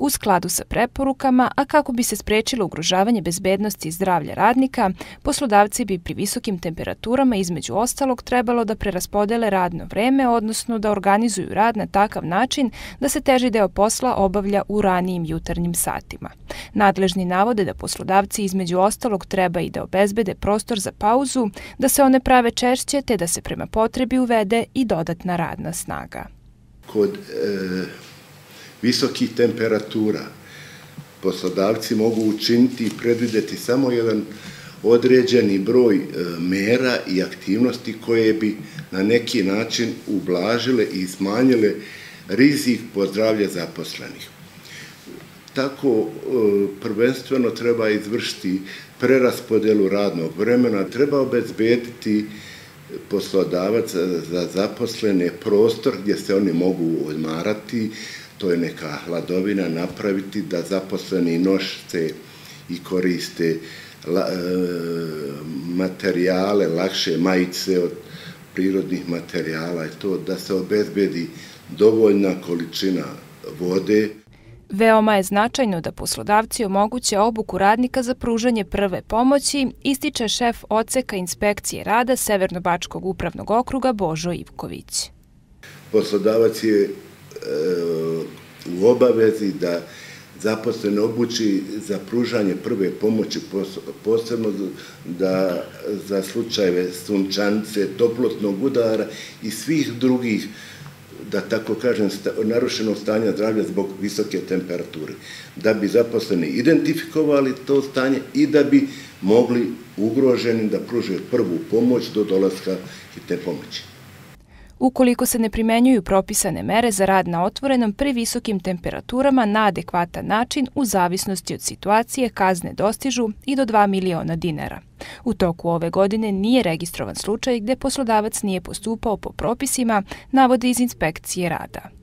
u skladu sa preporukama, a kako bi se sprečilo ugrožavanje bezbednosti i zdravlja radnika, poslodavci bi pri visokim temperaturama između ostalog trebalo da preraspodele radno vreme, odnosno da organizuju rad na takav način da se teži deo posla obavlja u ranijim jutarnjim satima. Nadležni navode da poslodavci između ostalog treba i da obezbede prostor za pauzu, da se one prave češće te da se prema potrebi uvede i dodatna radna snaga. Kod visokih temperatura poslodavci mogu učiniti i predvideti samo jedan određeni broj mera i aktivnosti koje bi na neki način ublažile i smanjile rizik po zdravlje zaposlenih. Tako prvenstveno treba izvršiti preraspodelu radnog vremena, treba obezbediti poslodavac za zaposlene prostor gdje se oni mogu odmarati, to je neka hladovina, napraviti da zaposleni noše i koriste materijale, lakše majice od prirodnih materijala i to da se obezbedi dovoljna količina vode. Veoma je značajno da poslodavci omoguće obuku radnika za pružanje prve pomoći, ističe šef odseka inspekcije rada Severno-bačkog upravnog okruga Božo Ivković. Poslodavac je u obavezi da zaposlene obuči za pružanje prve pomoći, posebno da za slučajeve sunčanice, toplotnog udara i svih drugih, da tako kažem, narušenog stanja zdravlja zbog visoke temperature, da bi zaposleni identifikovali to stanje i da bi mogli ugroženi da pruže prvu pomoć do dolaska hitne pomoći. Ukoliko se ne primenjuju propisane mere za rad na otvorenom pri visokim temperaturama na adekvatan način, u zavisnosti od situacije kazne dostižu i do 2 miliona dinara. U toku ove godine nije registrovan slučaj gde poslodavac nije postupao po propisima, navode iz inspekcije rada.